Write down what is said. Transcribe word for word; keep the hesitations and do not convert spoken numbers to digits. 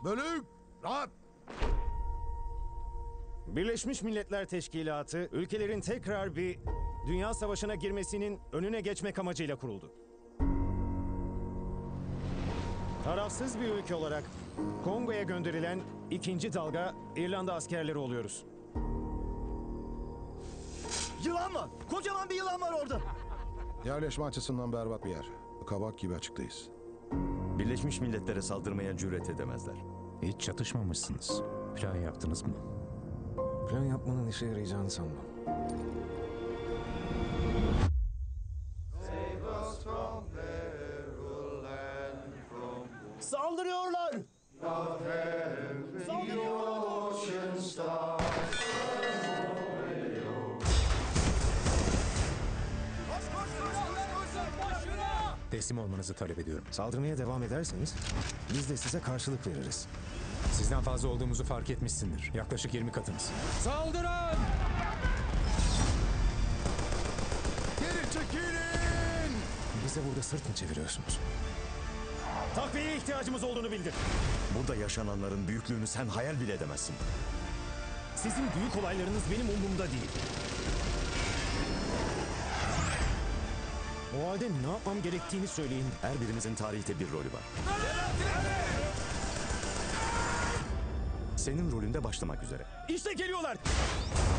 Bölük! Rahat! Birleşmiş Milletler Teşkilatı, ülkelerin tekrar bir dünya savaşına girmesinin önüne geçmek amacıyla kuruldu. Tarafsız bir ülke olarak Kongo'ya gönderilen ikinci dalga İrlanda askerleri oluyoruz. Yılan var. Kocaman bir yılan var orada. Yerleşme açısından berbat bir yer. Kabak gibi açıktayız. Birleşmiş Milletler'e saldırmaya cüret edemezler. Hiç çatışmamışsınız. Plan yaptınız mı? Plan yapmanın işe yarayacağını sanmam. Saldırıyorlar. Saldırıyorlar. Teslim olmanızı talep ediyorum. Saldırmaya devam ederseniz biz de size karşılık veririz. Sizden fazla olduğumuzu fark etmişsindir. Yaklaşık yirmi katınız. Saldırın! Geri çekilin! Bize burada sırt mı çeviriyorsunuz? Takviyeye ihtiyacımız olduğunu bildir. Burada yaşananların büyüklüğünü sen hayal bile edemezsin. Sizin büyük olaylarınız benim umurumda değil. O halde ne yapmam gerektiğini söyleyin. Her birimizin tarihte bir rolü var. Senin rolünde başlamak üzere. İşte geliyorlar.